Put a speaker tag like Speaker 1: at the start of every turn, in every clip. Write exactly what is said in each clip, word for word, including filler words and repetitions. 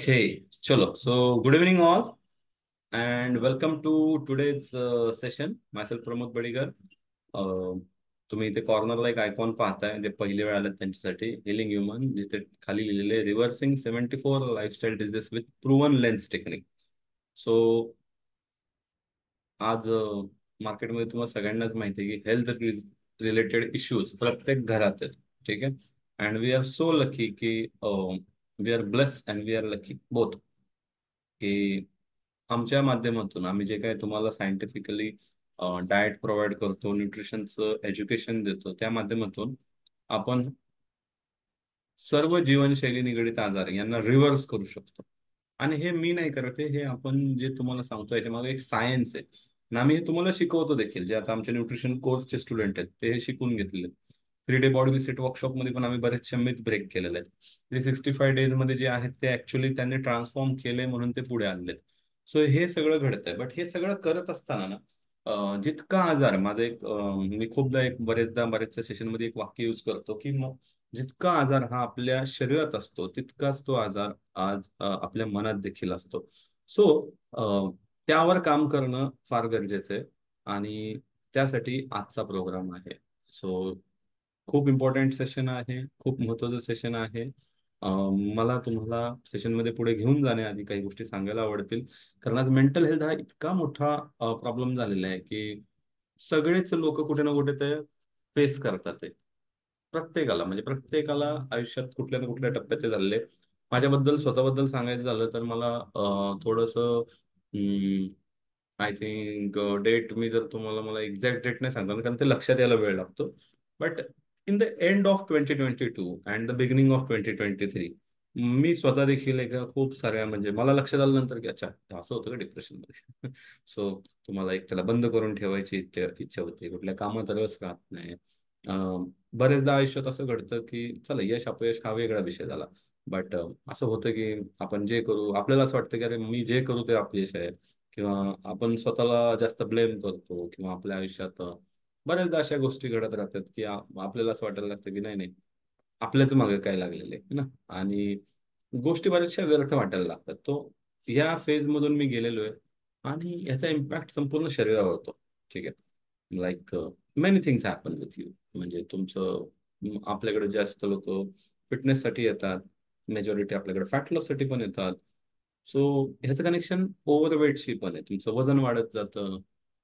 Speaker 1: Okay, chalo. So, good evening all, and welcome to today's uh, session. Myself Pramod Badigar. Uh, तुम्ही इथे कॉर्नरला एक icon पाहताय जे पहिले वेळ आले त्यांच्यासाठी हिलिंग ह्युमन, जिथे खाली लिहिलेले reversing seventy four lifestyle disease with proven lens technique. So आज मार्केटमध्ये तुम्हाला सगळ्यांनाच माहिती आहे की हेल्थ रिलेटेड इश्यूज प्रत्येक घरात आहेत. ठीक आहे. And we are so lucky की we are bless and we are lucky both की आमच्या माध्यमातून आम्ही जे काही तुम्हाला सायंटिफिकली डाएट प्रोव्हाइड करतो, न्यूट्रिशनचं एज्युकेशन देतो, त्या माध्यमातून आपण सर्व जीवनशैली निगडित आजार यांना रिव्हर्स करू शकतो. आणि हे मी नाही करत आहे, हे आपण जे तुम्हाला सांगतो याच्या मागे एक सायन्स आहे आणि आम्ही हे तुम्हाला शिकवतो देखील. जे आता आमच्या न्यूट्रिशन कोर्सचे स्टुडंट आहेत ते हे शिकून घेतलेले. थ्री डे बॉडी रिसेट वर्कशॉपमध्ये पण आम्ही बरेचसे मिथ ब्रेक केलेले आहेत. थ्री सिक्स्टी फाय डेज मध्ये जे आहेत ते ऍक्च्युली त्यांनी ट्रान्सफॉर्म केले म्हणून ते पुढे आलेत. सो हे सगळं घडत आहे. बट हे सगळं करत असताना ना अं, जितका आजार माझं एक अं, मी खूपदा एक बरेचदा बऱ्याचशा सेशनमध्ये एक वाक्य यूज करतो की मग जितका आजार हा आपल्या शरीरात असतो तितकाच तो आजार आज अ, आपल्या मनात देखील असतो. सो त्यावर काम करणं फार गरजेचं आहे आणि त्यासाठी आजचा प्रोग्राम आहे. सो खूप इम्पॉर्टंट सेशन आहे, खूप महत्वाचं सेशन आहे. अ, मला तुम्हाला सेशनमध्ये पुढे घेऊन जाण्याआधी काही गोष्टी सांगायला आवडतील. कारण आज मेंटल हेल्थ हा इतका मोठा प्रॉब्लेम झालेला आहे की सगळेच लोक कुठे ना कुठे ते फेस करतात ते. प्रत्येकाला म्हणजे प्रत्येकाला आयुष्यात कुठल्या ना कुठल्या टप्प्यात ते झालेले. माझ्याबद्दल स्वतःबद्दल सांगायचं झालं तर मला थोडस आय थिंक डेट मी जर तुम्हाला मला एक्झॅक्ट डेट नाही सांगता कारण ते लक्षात यायला वेळ लागतो. But in the end of twenty twenty two and the beginning of twenty twenty three मी स्वतः देखील एका खूप साऱ्या म्हणजे मला लक्षात आलं नंतर की अच्छा असं होतं का डिप्रेशनमध्ये. सो तुम्हाला एक त्याला बंद करून ठेवायची इच्छा इच्छा होती, कुठल्या कामात रस राहत नाही. अं, बरेचदा आयुष्यात असं घडतं की चला यश अपयश हा वेगळा विषय झाला. बट असं होतं की आपण जे करू आपल्याला असं वाटतं की अरे मी जे करू ते अपयश आहे, किंवा आपण स्वतःला जास्त ब्लेम करतो, किंवा आपल्या आयुष्यात बऱ्याचदा अशा गोष्टी घडत राहतात की आ- आपल्याला असं वाटायला लागतं की नाही नाही आपल्याच मागे काय लागलेलं आहे ना. आणि गोष्टी बऱ्याचशा व्यर्थ वाटायला लागतात. तो या फेज मधून मी गेलेलो आहे आणि याचा इम्पॅक्ट संपूर्ण शरीरावर होतो. ठीक आहे. Like many things happen with you. म्हणजे तुमचं म, आपल्याकडे जास्त लोक फिटनेससाठी येतात, मेजॉरिटी आपल्याकडे फॅट लॉससाठी पण येतात. सो ह्याचं कनेक्शन ओव्हरवेटशी पण आहे. तुमचं वजन वाढत जातं,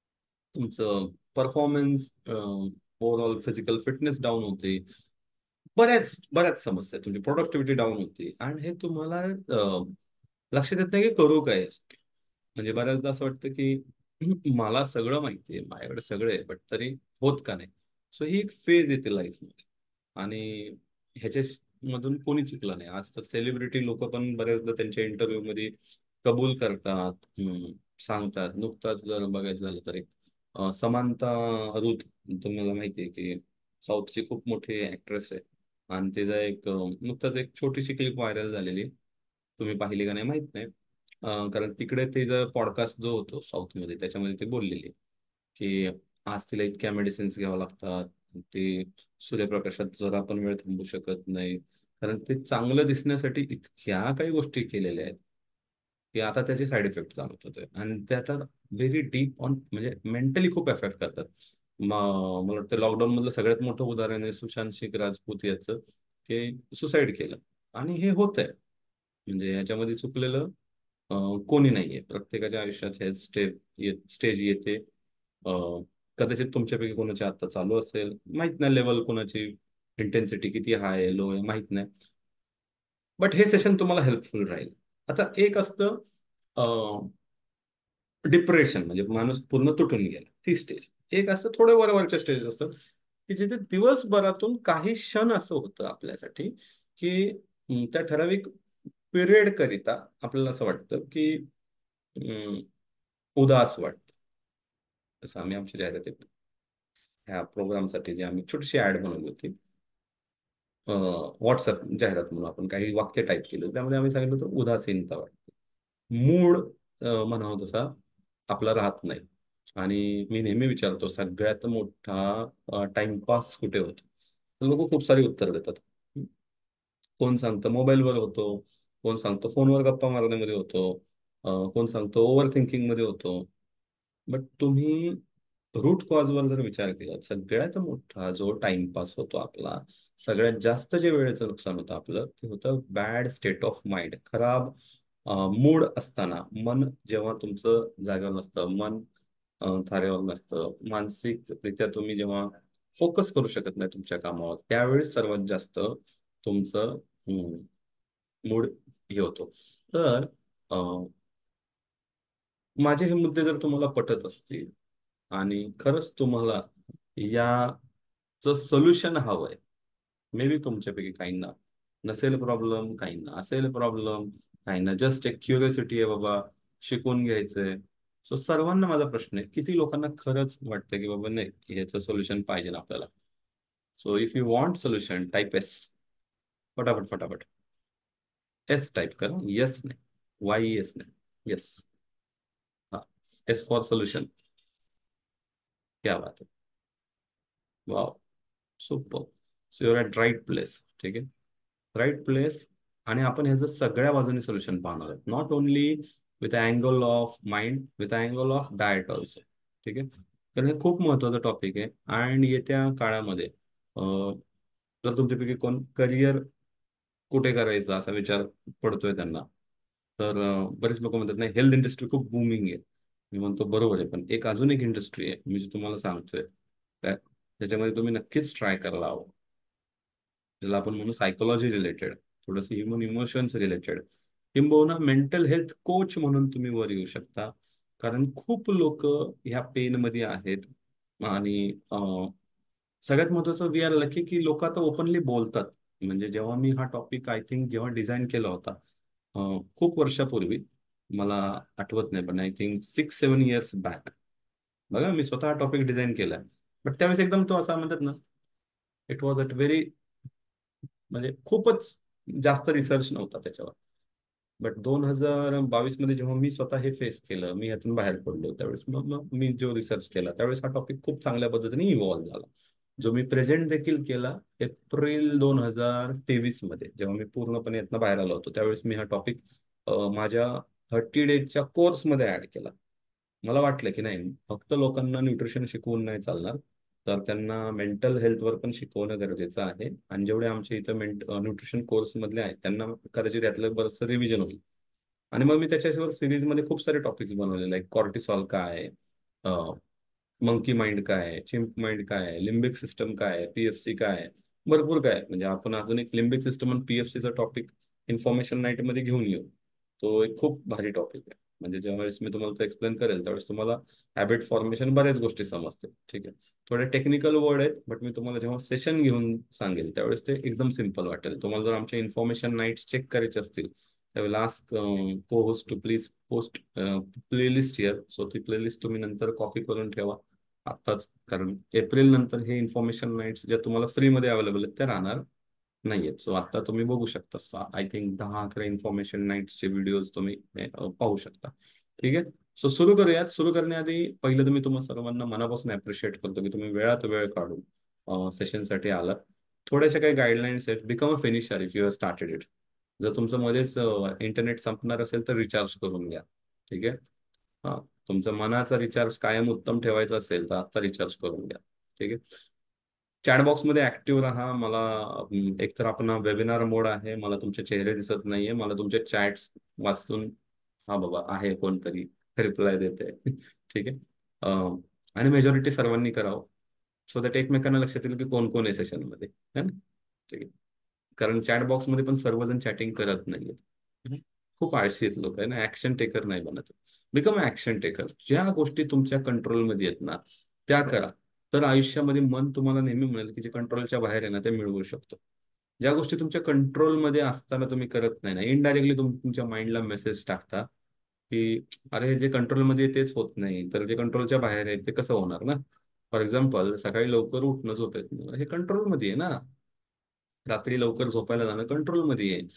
Speaker 1: तुमचं performance overall physical fitness down होते, बऱ्याच बऱ्याच समस्या आहेत. तुमची प्रोडक्टिव्हिटी डाऊन होते आणि हे तुम्हाला अं, लक्षात येत नाही की करू काय यासाठी. म्हणजे बऱ्याचदा असं वाटतं की मला सगळं माहिती आहे, माझ्याकडे सगळं आहे, बट तरी होत का नाही. सो ही एक फेज येते लाईफमध्ये आणि ह्याच्या मधून कोणी चुकलं नाही. आज तर सेलिब्रिटी लोक पण बऱ्याचदा त्यांच्या इंटरव्ह्यू मध्ये कबूल करतात, हम्म, सांगतात. नुकताच जर बघायचं झालं तर एक अं, समांता रुथ, तुम्हाला माहिती आहे की साऊथची खूप मोठी ऍक्ट्रेस आहे. आणि तिचा एक अं, नुकताच एक छोटीशी क्लिप व्हायरल झालेली. तुम्ही पाहिली का नाही माहित नाही. अं, कारण तिकडे तिचा पॉडकास्ट जो होतो साऊथमध्ये त्याच्यामध्ये ते बोललेली की आज तिला इतक्या मेडिसिन्स घ्याव्या लागतात. ते सूर्यप्रकाशात जरा पण वेळ थांबू शकत नाही, कारण ते चांगलं दिसण्यासाठी इतक्या काही गोष्टी केलेल्या आहेत की आता त्याचे साईड इफेक्ट जाणवत होते आणि त्याचा व्हेरी डीप ऑन म्हणजे मेंटली खूप एफेक्ट करतात. म- मला वाटतं लॉकडाऊन मधलं सगळ्यात मोठं उदाहरण आहे सुशांत सिंग राजपूत याचं, की सुसाईड केलं. आणि हे होत आहे म्हणजे याच्यामध्ये चुकलेलं अं, कोणी नाहीये. प्रत्येकाच्या आयुष्यात हे स्टेप स्टेज येते. अं, कदाचित तुमच्यापैकी कोणाची आता चालू असेल, माहित नाही लेवल कोणाची, इंटेन्सिटी किती हाय आहे लो आहे माहित नाही. बट हे सेशन तुम्हाला हेल्पफुल राहील. आता एक असतं डिप्रेशन, म्हणजे माणूस पूर्ण तुटून गेला, ती स्टेज. एक असतं थोडे वरवरच्या स्टेज असतात की जिथे दिवसभरातून काही क्षण असं होतं आपल्यासाठी की अं, त्या ठराविक पिरियड करिता आपल्याला असं वाटतं की अं, उदास वाटतं. जसं आम्ही आमच्या जाहिरातीत ह्या प्रोग्रामसाठी जे आम्ही छोटीशी ऍड बनवली होती, व्हॉट्सअप जाहिरात म्हणून आपण काही वाक्य टाईप केलं, त्यामध्ये आम्ही सांगितलं होतं उदासीनता वाटते. मूड म्हणावं तसा आपला राहत नाही. आणि मी नेहमी विचारतो सगळ्यात मोठा टाइमपास कुठे होतो, लोक खूप सारी उत्तर देतात. कोण सांगतं मोबाईलवर होतो, कोण सांगतो फोनवर गप्पा मारण्यामध्ये होतो, अं, कोण सांगतो ओव्हर थिंकिंग मध्ये होतो. बट तुम्ही रूट कॉजवर जर विचार केला, सगळ्यात मोठा जो टाइमपास होतो आपला, सगळ्यात जास्त जे वेळेचं नुकसान होतं आपलं, ते होतं बॅड स्टेट ऑफ माइंड, खराब मूड असताना. मन जेव्हा तुमचं जागेवर नसतं, मन अं, थाऱ्यावर नसतं, मानसिकरित्या तुम्ही जेव्हा फोकस करू शकत नाही तुमच्या कामावर, त्यावेळेस सर्वात जास्त तुमचं मूड हे होतो. तर अं, माझे हे मुद्दे जर तुम्हाला पटत असतील आणि खरंच तुम्हाला याचं सोल्युशन हवंय, मे बी तुमच्यापैकी काहींना नसेल प्रॉब्लेम, काहींना असेल प्रॉब्लेम, काहींना जस्ट एक क्युरियोसिटी आहे बाबा शिकून घ्यायचंय. सो सर्वांना माझा प्रश्न आहे, किती लोकांना खरंच वाटतं की बाबा नाही ह्याचं सोल्युशन पाहिजे ना आपल्याला. So if you want solution, type S. फटाफट फटाफट एस टाईप करा. येस नाही, वाय येस नाही, येस. हा, एस फॉर सोल्युशन. क्या बात है. Wow, super. So you're at right place. ठीक आहे, राईट प्लेस. आणि आपण ह्याचं सगळ्या बाजूने सोल्युशन पाहणार आहोत, not only with angle of mind, with angle of diet also. ठीक आहे, कारण हे खूप महत्वाचं टॉपिक आहे. आणि येत्या काळामध्ये अं, जर तुमच्यापैकी कोण करिअर कुठे करायचा असा विचार पडतोय त्यांना, तर अं, बरेच लोक म्हणतात नाही हेल्थ इंडस्ट्री खूप बुमिंग आहे. मी म्हणतो बरोबर आहे, पण एक अजून एक इंडस्ट्री आहे मी जी तुम्हाला सांगतोय काय, त्याच्यामध्ये तुम्ही नक्कीच ट्राय करायला हवं. ज्याला आपण म्हणू सायकोलॉजी रिलेटेड, थोडंसं ह्युमन इमोशन्स रिलेटेड, किंबहुना मेंटल हेल्थ कोच म्हणून तुम्ही वर येऊ शकता. कारण खूप लोक ह्या पेनमध्ये आहेत. आणि अं, सगळ्यात महत्वाचं, वी आर लकी की लोक आता ओपनली बोलतात. म्हणजे जेव्हा मी हा टॉपिक आय थिंक जेव्हा डिझाईन केला होता अं, खूप वर्षापूर्वी, मला आठवत नाही पण I think six seven years back, बघा मी स्वतः हा टॉपिक डिझाईन केलाय. बट त्यावेळेस एकदम तो असा म्हणतात ना, इट वॉज अट व्हेरी, म्हणजे खूपच जास्त रिसर्च नव्हता त्याच्यावर. बट दोन हजार बावीस मध्ये जेव्हा मी स्वतः हे फेस केलं, मी यातून बाहेर पडलो, त्यावेळेस मग मग मी जो रिसर्च केला त्यावेळेस हा टॉपिक खूप चांगल्या पद्धतीने इव्हॉल्व्ह झाला, जो मी प्रेझेंट देखील केला एप्रिल दोन हजार तेवीस मध्ये, जेव्हा मी पूर्णपणे यातनं बाहेर आलो होतो. त्यावेळेस मी हा टॉपिक माझ्या थर्टी डेजच्या कोर्समध्ये ऍड केला. मला वाटलं की नाही फक्त लोकांना न्यूट्रिशन शिकवून नाही चालणार, तर त्यांना मेंटल हेल्थवर पण शिकवणं गरजेचं आहे. आणि जेवढे आमच्या इथं मेंट न्यूट्रिशन कोर्स मधले आहेत त्यांना कदाचित यातलं बरंचसं रिव्हिजन होईल. आणि मग मी त्याच्यावर सिरीजमध्ये खूप सारे टॉपिक्स बनवलेले आहेत. कॉर्टिसॉल काय आहे, मंकी माइंड काय आहे, चिंप माइंड काय आहे, लिम्बिक सिस्टम काय आहे, पीएफसी काय आहे, भरपूर काय आहे. म्हणजे आपण अजून एक लिम्बिक सिस्टम आणि पीएफसीचा टॉपिक इन्फॉर्मेशन नाईट मध्ये घेऊन येऊ. तो एक खूप भारी टॉपिक आहे. म्हणजे ज्यावेळेस मी तुम्हाला तो एक्सप्लेन करेल त्यावेळेस तुम्हाला हॅबिट फॉर्मेशन बऱ्याच गोष्टी समजतील. ठीक आहे, थोडे टेक्निकल वर्ड आहेत, बट मी तुम्हाला जेव्हा सेशन घेऊन सांगेल त्यावेळेस ते एकदम सिम्पल वाटेल तुम्हाला. जर आमच्या इन्फॉर्मेशन नाईट्स चेक करायचे असतील त्यावेळेला last co host to please post playlist here. So ती प्लेलिस्ट तुम्ही नंतर कॉपी करून ठेवा आत्ताच, कारण एप्रिल नंतर हे इन्फॉर्मेशन नाईट्स ज्या तुम्हाला फ्रीमध्ये अवेलेबल आहेत त्या राहणार नाहीयेत. सो आता तुम्ही बघू शकता, आय थिंक दहा अकरा इन्फॉर्मेशन नाईट्सचे व्हिडिओज तुम्ही अ, पाहू शकता. ठीक आहे, सो सुरू करूयात. सुरू करण्याआधी पहिलं तर मी तुम्हाला सर्वांना मनापासून अप्रिशिएट करतो की तुम्ही वेळात वेळ काढून सेशनसाठी आलात. थोड्याशा काही गाईडलाईन्स आहेत. Become a finisher if you have started it. जर तुमचं मध्येच इंटरनेट संपणार असेल तर रिचार्ज करून घ्या. ठीक आहे, हा, तुमचा मनाचा रिचार्ज कायम उत्तम ठेवायचा असेल तर आता रिचार्ज करून घ्या. ठीक आहे, चॅट बॉक्समध्ये ऍक्टिव्ह राहा. मला अं, एकतर आपण वेबिनार मोड आहे, मला तुमचे चेहरे दिसत नाहीये, मला तुमचे चॅट्स वाचून हा बाबा आहे कोणतरी रिप्लाय देते. ठीक आहे, अं, आणि मेजॉरिटी सर्वांनी करावं, सो दॅट एकमेकांना लक्षात येईल की कोण कोण आहे सेशनमध्ये, है ना. ठीक आहे, कारण चॅट बॉक्समध्ये पण सर्वजण चॅटिंग करत नाहीयेत. हम्म. खूप आळशी आहेत लोक आहे ना, ऍक्शन टेकर नाही बनत. Become action taker. ज्या गोष्टी तुमच्या कंट्रोलमध्ये आहेत ना त्या करा. तर आयुष्यामध्ये मन तुम्हाला नेहमी मिळेल की जे कंट्रोलच्या बाहेर आहे ना ते मिळवू शकतो. ज्या गोष्टी तुमच्या कंट्रोलमध्ये असताना तुम्ही करत नाही ना, इनडायरेक्टली तुम्ही तुमच्या माइंडला मेसेज टाकता की अरे जे कंट्रोलमध्ये आहे तेच होत नाही, तर जे कंट्रोलच्या बाहेर आहे ते कसं होणार ना. फॉर एक्झाम्पल सकाळी लवकर उठणं झोपेत हे कंट्रोलमध्ये आहे ना, रात्री लवकर झोपायला जाणं कंट्रोलमध्ये आहे,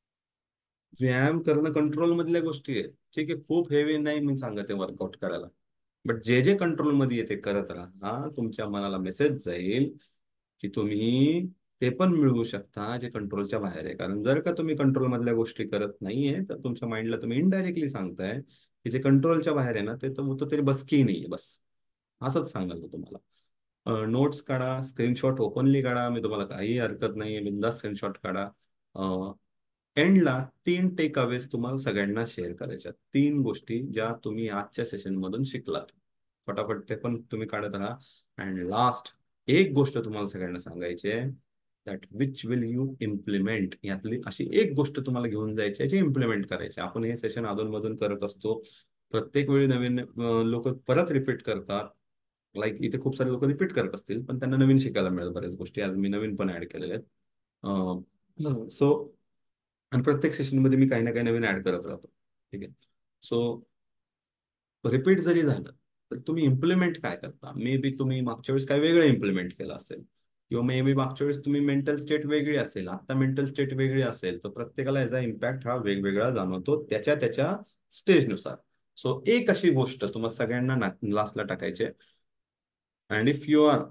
Speaker 1: व्यायाम करणं कंट्रोल मधल्या गोष्टी आहेत. ठीक आहे, खूप हेवी नाही मी सांगत आहे वर्कआउट करायला, बट जे जे कंट्रोल मध्ये येते करत राहा. तुमच्या मनाला मेसेज जाईल की तुम्ही ते पण मिळवू शकता जे कंट्रोलच्या बाहेर आहे. कारण जर का तुम्ही कंट्रोल मधल्या गोष्टी करत नाहीये तर तुमच्या माइंडला तुम्ही इनडायरेक्टली सांगताय की जे कंट्रोलच्या बाहेर आहे ना ते तर तो तरी बसकी नाहीये बस. असंच सांगाल तो तुम्हाला. नोट्स काढा, स्क्रीनशॉट ओपनली काढा, मी तुम्हाला काही हरकत नाहीये, बिंदास स्क्रीनशॉट काढा. एंडला तीन टेक अवेज तुम्हाला सगळ्यांना शेअर करायच्या, तीन गोष्टी ज्या तुम्ही आजच्या सेशन मधून शिकलात. फटाफट ते पण तुम्ही काढत राहा. अँड लास्ट एक गोष्ट तुम्हाला सगळ्यांना सांगायची आहे, that which will you implement. यातली अशी एक गोष्ट तुम्हाला घेऊन जायची आहे जी इम्प्लिमेंट करायची. आपण हे सेशन अधूनमधून करत असतो, प्रत्येक वेळी नवीन लोक परत रिपीट करतात. लाईक इथे खूप सारे लोक रिपीट करत असतील पण त्यांना नवीन शिकायला मिळेल बऱ्याच गोष्टी. आज मी नवीन पण ऍड केलेल्या आहेत. सो आणि प्रत्येक सेशनमध्ये मी काही ना काही नवीन ऍड करत राहतो. ठीक आहे. सो रिपीट जरी झालं तर तुम्ही इम्प्लिमेंट काय करता. मे बी तुम्ही मागच्या वेळेस काय वेगळं इम्प्लिमेंट केलं असेल, किंवा मे बी मागच्या वेळेस तुम्ही मेंटल स्टेट वेगळी असेल, आता मेंटल स्टेट वेगळी असेल, तर प्रत्येकाला याचा इम्पॅक्ट हा वेगवेगळा जाणवतो त्याच्या त्याच्या स्टेजनुसार. सो एक अशी गोष्ट तुम्हाला सगळ्यांना लास्टला टाकायची आहे. अँड इफ यू आर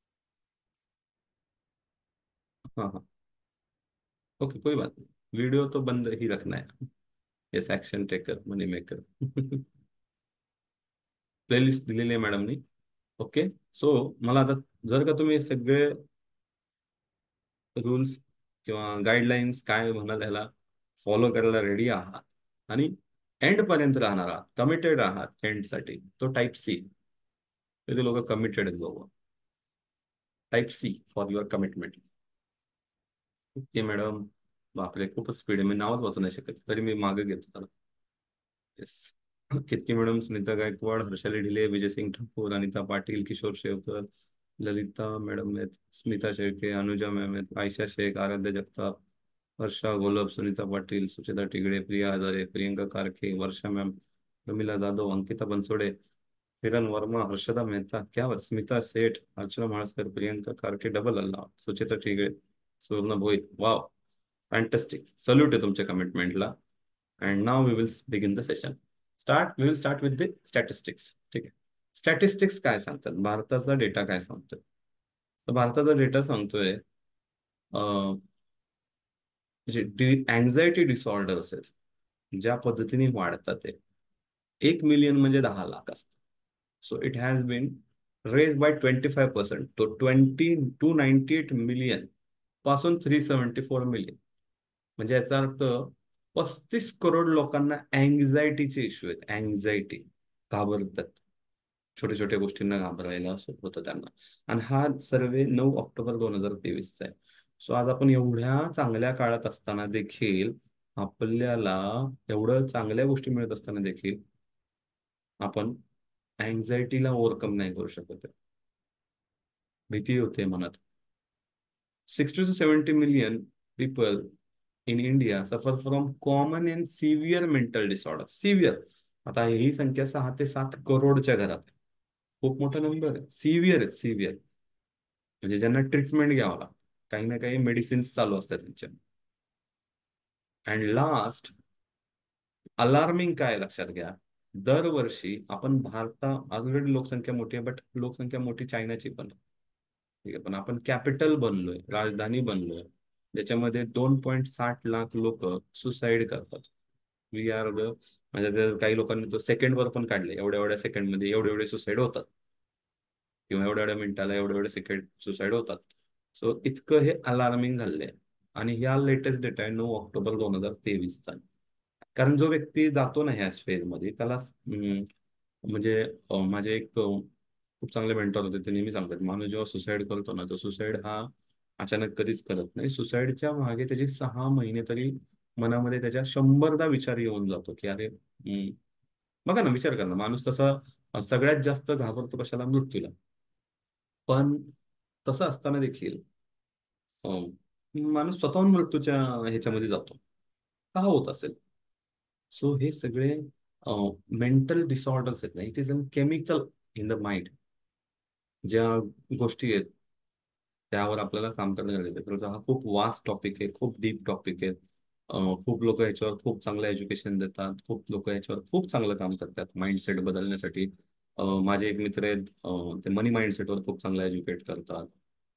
Speaker 1: हाँ हाँ ओके कोई बात नहीं, वीडियो तो बंद ही रखना है. Yes, action taker money maker. Playlist दिलेली आहे मॅडमनी. ओके. सो मला आता जर का तुम्ही सगळे रूल्स किंवा गाईडलाईन्स काय म्हणाल ह्याला फॉलो करायला रेडी आहात आणि एंड पर्यंत राहणार आहात, कमिटेड आहात एंडसाठी, तो टाईप सी. ते लोक कमिटेड आहेत बाबा. Type C for your commitment. Okay madam. बापरे खूपच स्पीड आहे, मी नावच वाचू नाही शकत तरी मी मागे घेतो त्याला. Yes. Ketaki madam, Sunita Gaikwad, Harshali Dhile, Vijay Singh Thakur, Anita Patil, Kishor Shevkar, Lalita madam आहेत, स्मिता शेळके, अनुजा मॅम आहेत, आयशा शेख, आराध्य जगताप, वर्षा गोलब, सुनीता पाटील, सुचेता टिगडे, प्रिया हजारे, प्रियंका कारखे, वर्षा मॅम, रमिला जाधव, अंकिता बनसोडे, किरण वर्मा, हर्षदा मेहता, क्या बात, स्मिता सेठ, अर्चना म्हाळसकर, प्रियंका कारखे, डबल अल्ला, Sucheta Tigde, Suvarna Bhoir. Wow, fantastic. Salute आहे तुमच्या कमिटमेंटला. And now we will begin the session. Start we will start with the statistics. ठीक आहे. स्टॅटिस्टिक्स काय सांगतात, भारताचा डेटा काय सांगतोय. तर भारताचा डेटा सांगतोय अं, जे अँझायटी डिसऑर्डर्स आहेत ज्या पद्धतीने वाढतात ते एक मिलियन म्हणजे दहा लाख असतात. So it has been raise by twenty five percent to twenty two ninety eight million पासून थ्री सेव्हन्टी फोर मिलियन. म्हणजे याचा अर्थ पस्तीस करोड लोकांना अँझायटीचे इश्यू आहेत. अँझायटी, घाबरतात, छोट्या छोट्या गोष्टींना घाबरायला असं होतं त्यांना. आणि हा सर्वे नऊ ऑक्टोबर दोन हजार तेवीसचा आहे. सो आज आपण एवढ्या चांगल्या काळात असताना देखील, आपल्याला एवढं चांगल्या गोष्टी मिळत असताना देखील आपण अँझायटीला ओव्हरकम नाही करू शकत. भीती होते मनात. Sixty to seventy million people in India suffer from common and severe mental disorder. Severe, आता ही संख्या सहा ते सात करोडच्या घरात आहे. खूप मोठा नंबर आहे. सिव्हिअर आहेत, सिव्हिअर म्हणजे ज्यांना ट्रीटमेंट घ्यावं लागतं, काही ना काही मेडिसिन्स चालू असतात त्यांच्या. अँड लास्ट अलार्मिंग काय लक्षात घ्या, दरवर्षी आपण भारतात ऑलरेडी लोकसंख्या मोठी आहे, बट लोकसंख्या मोठी चायनाची पण आहे. ठीक आहे, पण आपण कॅपिटल बनलोय, राजधानी बनलोय, ज्याच्यामध्ये दोन पॉईंट साठ लाख लोक सुसाईड करतात. वी आर द म्हणजे ते काही लोकांनी तो सेकंड वर पण काढले, एवढ्या एवढ्या सेकंड मध्ये एवढे एवढे सुसाईड होतात, किंवा एवढ्या एवढ्या मिनिटाला एवढे एवढे सेकंड सुसाईड होतात. सो इतकं हे अलार्मिंग झालंय. आणि ह्या लेटेस्ट डेटा आहे नऊ ऑक्टोबर दोन हजार तेवीसचा. कारण जो व्यक्ती जातो ना ह्या मध्ये त्याला अं, म्हणजे अं, माझे एक अं, खूप चांगले मेंटॉर होते, ते नेहमी सांगतात माणूस जेव्हा सुसाईड करतो ना, तो सुसाईड हा अचानक कधीच करत नाही. सुसाईडच्या मागे त्याची सहा महिने तरी मनामध्ये त्याच्या शंभरदा विचार येऊन जातो की अरे अं, बघा ना, विचार करा ना, माणूस तसा अं, सगळ्यात जास्त घाबरतो कशाला, मृत्यूला. पण तसं असताना देखील अं, माणूस स्वतःहून मृत्यूच्या ह्याच्यामध्ये जातो. का होत असेल. सो हे सगळे मेंटल डिसऑर्डर्स आहेत ना, it is an chemical in the mind. ज्या गोष्टी आहेत त्यावर आपल्याला काम करणं गरजेचं आहे. तर हा खूप वास्ट टॉपिक आहे, खूप डीप टॉपिक आहे. अं, खूप लोक याच्यावर खूप चांगलं एज्युकेशन देतात, खूप लोक याच्यावर खूप चांगलं काम करतात माइंडसेट बदलण्यासाठी. अं, माझे एक मित्र आहेत, अं, ते मनी माइंडसेटवर खूप चांगलं एज्युकेट करतात.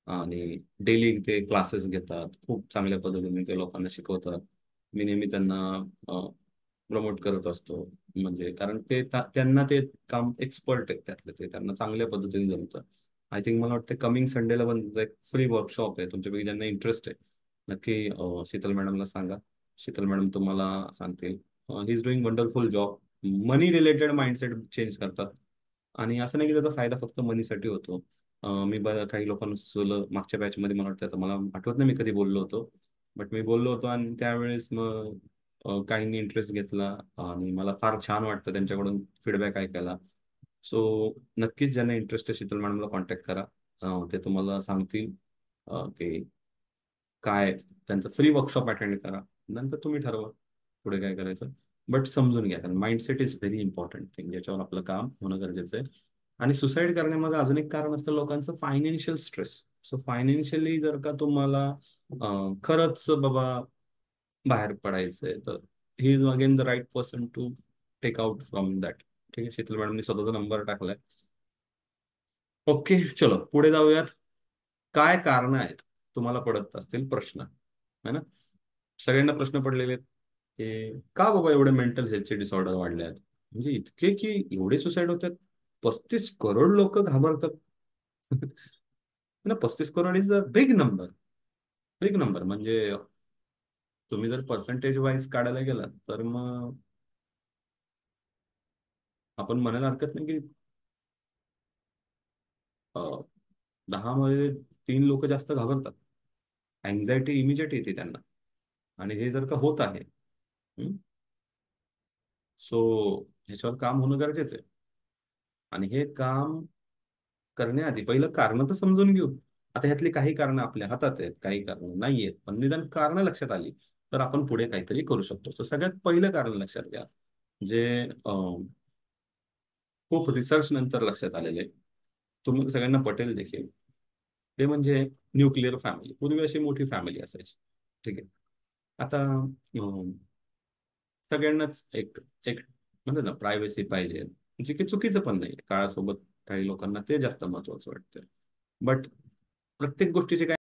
Speaker 1: आणि डेली ते क्लासेस घेतात, खूप चांगल्या पद्धतीने ते लोकांना शिकवतात. मी नेहमी त्यांना प्रमोट करत असतो, म्हणजे कारण ते त्या- त्यांना ते काम एक्सपर्ट आहेत त्यातले, ते त्यांना चांगल्या पद्धतीने जमतं. आय थिंक मला वाटतं कमिंग संडेला पण त्यांचा एक फ्री वर्कशॉप आहे, तुमच्यापैकी ज्यांना इंटरेस्ट आहे नक्की अं, शीतल मॅडमला सांगा. शीतल मॅडम तुम्हाला सांगतील. He is doing wonderful job. Money related mindset change करतात. आणि असं नाही की त्याचा फायदा फक्त मनीसाठी होतो. अं, मी ब- काही लोकांना मागच्या बॅचमध्ये मला वाटतं, आता मला आठवत नाही मी कधी बोललो होतो, बट मी बोललो होतो आणि त्यावेळेस मग अं, काहींनी इंटरेस्ट घेतला आणि मला फार छान वाटतं त्यांच्याकडून फीडबॅक ऐकायला. सो नक्कीच ज्यांना इंटरेस्ट आहे शीतल मॅडमला कॉन्टॅक्ट करा. अं, ते तुम्हाला सांगतील अं, की काय, त्यांचं फ्री वर्कशॉप अटेंड करा. नंतर तुम्ही ठरवा पुढे काय करायचं. बट समजून घ्या, कारण mindset is very important thing, ज्याच्यावर आपलं काम होणं गरजेचं आहे. आणि सुसाईड करण्यामागे अजून एक कारण असतं लोकांचं, फायनान्शियल स्ट्रेस. सो फायनान्शियली जर का तुम्हाला अं, खरंच बाबा बाहेर पडायचंय, तर he is again the right person to take out from that. ठीक आहे, शीतल मॅडमनी स्वतःचा नंबर टाकलाय. ओके, चलो पुढे जाऊयात. काय कारण आहेत तुम्हाला पडत असतील प्रश्न, है ना? सगळ्यांना प्रश्न पडलेले आहेत की का बाबा एवढे मेंटल हेल्थचे डिसऑर्डर वाढले आहेत, म्हणजे इतके की एवढे सुसाईड होतात. पस्तीस करोड लोक घाबरतात. ना, पस्तीस crore is a big number. Big number म्हणजे तुम्ही जर पर्सेंटेज वाईज काढायला गेलात तर मग आपण म्हणायला हरकत नाही की अं, दहा मध्ये तीन लोक जास्त घाबरतात. अँझायटी इमिजिएट येते त्यांना. आणि हे जर का होत आहे, सो ह्याच्यावर काम होणं गरजेचं आहे. आणि हे काम करण्याआधी पहिलं कारण तर समजून घेऊ. आता ह्यातली काही कारणं आपल्या हातात आहेत, काही कारणं नाही आहेत, पण निदान कारणं लक्षात आली तर आपण पुढे काहीतरी करू शकतो. तर सगळ्यात पहिलं कारण लक्षात घ्या, जे अं, खूप रिसर्च नंतर लक्षात आलेले, तुम्हाला सगळ्यांना पटेल देखील, ते म्हणजे न्यूक्लिअर फॅमिली. पूर्वी अशी मोठी फॅमिली असायची. ठीक आहे. आता अं, सगळ्यांनाच एक एक म्हणतात ना प्रायव्हसी पाहिजे, जे की चुकीचं पण नाही. काळासोबत काही लोकांना ते जास्त महत्वाचं वाटतं. बट प्रत्येक गोष्टीचे